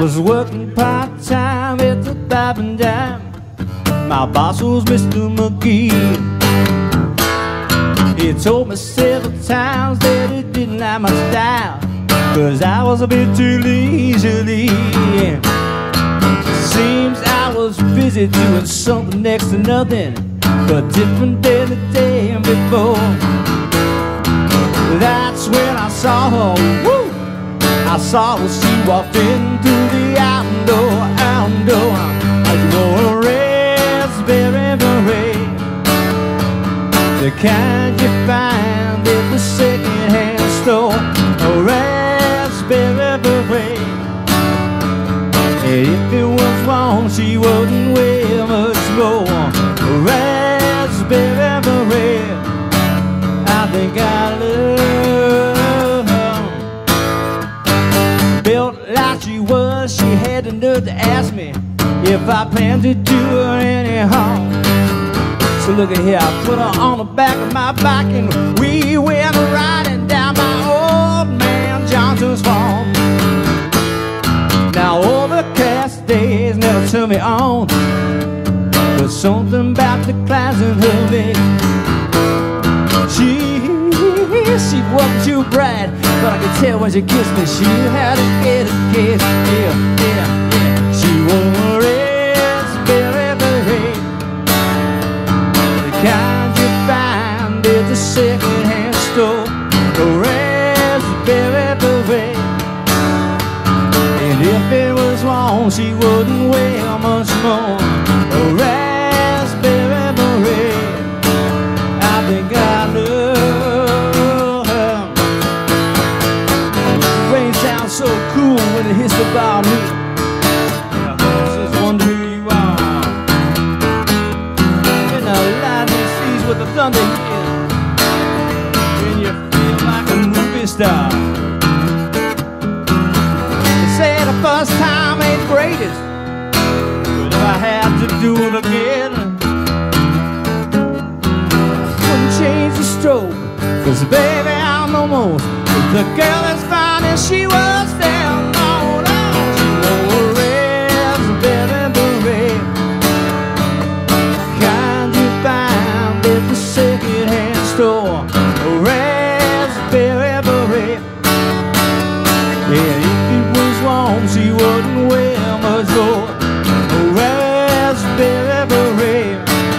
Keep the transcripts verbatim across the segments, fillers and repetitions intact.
was working part-time at the Bob and Dime. My boss was Mister McGee. He told me several times that he didn't like my style, 'cause I was a bit too leisurely. Seems I was busy doing something next to nothing, but different than the day before. That's when I saw her, woo! I saw her, she walked in through the outdoor, outdoor. I wore a raspberry beret, the kind you find at the second-hand store. A raspberry beret. If it was wrong, she wouldn't wear much more. A raspberry beret. I think I love her. Built like she was, she had the nerve to ask me if I planned to do her any harm. So look at here, I put her on the back of my bike and we went riding down my old man Johnson's farm. Now overcast days never turn me on, but something about the clouds in her face. She, she wasn't too bright, but I could tell when she kissed me she had to get a kiss. Yeah, yeah, yeah. She wore a raspberry beret, the kind you find at the second-hand store. A raspberry beret. And if it was wrong, she wouldn't wear much more. A raspberry beret. I think I love her. Rain sounds so cool when it hits the bar me. Just wonder who you are. In the lightning seas with the thunder hit, when you feel like a movie star. They say the first time ain't greatest, but if I had to do it again, change the stroke, 'cause baby I'm almost the girl as fine as she was there. No, no, she wore a raspberry beret, kind you find at the second-hand store. A raspberry beret. Yeah, if it was wrong, she wouldn't wear much more. A raspberry beret.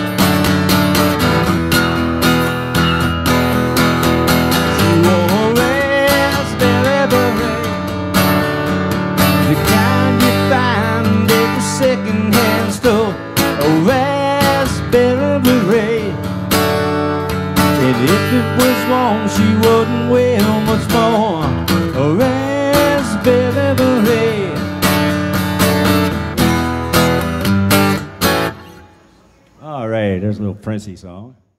Second-hand store, a raspberry beret. And if it was wrong, she wouldn't wear much more. A raspberry beret. All right, there's a little Princey song.